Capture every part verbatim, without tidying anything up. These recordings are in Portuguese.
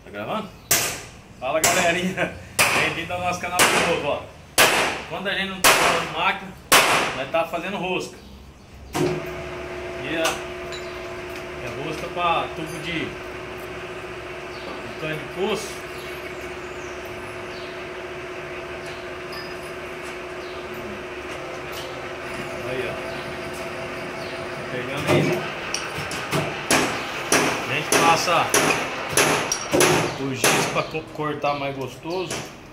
Tá gravando? Fala, galerinha, bem-vindo ao nosso canal de novo, ó. Quando a gente não tá falando máquina, nós tá fazendo rosca. E a, é rosca para tubo de, de cano de poço. Aí, ó. Pegando aí. A gente passa o giz para cortar mais gostoso.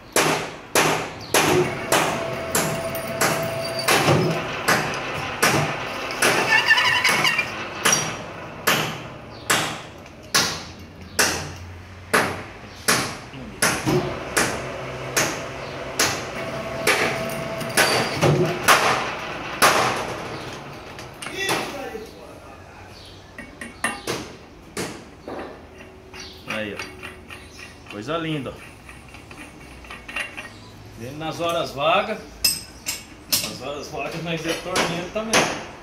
Aí, ó, coisa linda, ó. Dentro nas horas vagas, nas horas vagas nós é torneiro também.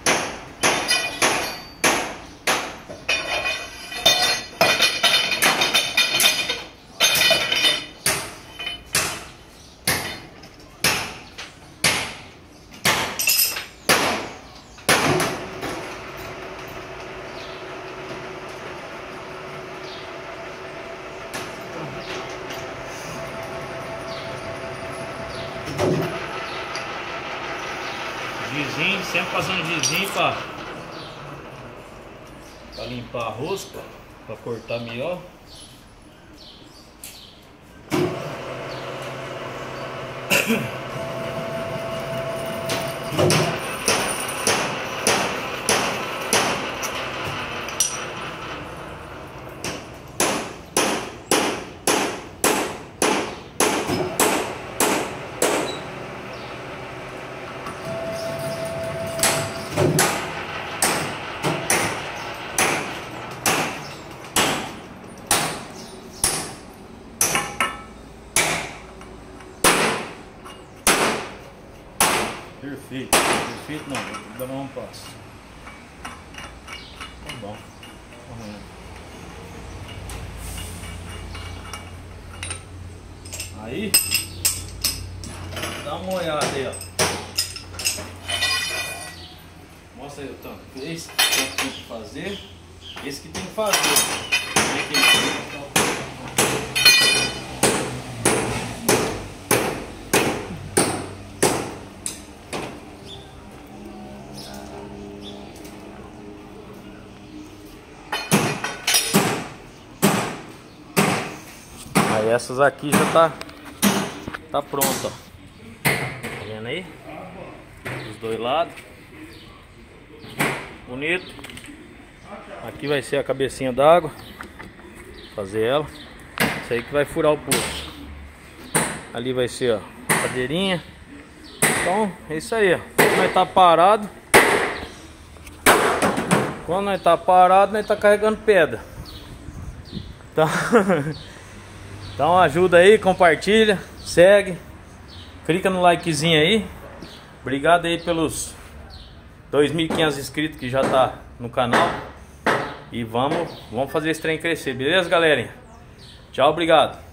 Gizinho, sempre passando gizinho para para limpar a rosca, para cortar melhor. Perfeito, perfeito não, vou dar um passo. Tá bom. Uhum. Aí, dá uma olhada aí, ó. Mostra aí o tanto. Esse que tem que fazer, esse que tem que fazer. Aí essas aqui já tá tá pronta, ó. Tá vendo aí? Dos dois lados. Bonito. Aqui vai ser a cabecinha d'água. Fazer ela. Isso aí que vai furar o poço. Ali vai ser, ó, a cadeirinha. Então é isso aí, ó. Quando nós tá parado, quando nós tá parado, nós tá carregando pedra. Então Então ajuda aí, compartilha, segue, clica no likezinho aí. Obrigado aí pelos dois mil e quinhentos inscritos que já tá no canal. E vamos, vamos fazer esse trem crescer, beleza, galerinha? Tchau, obrigado.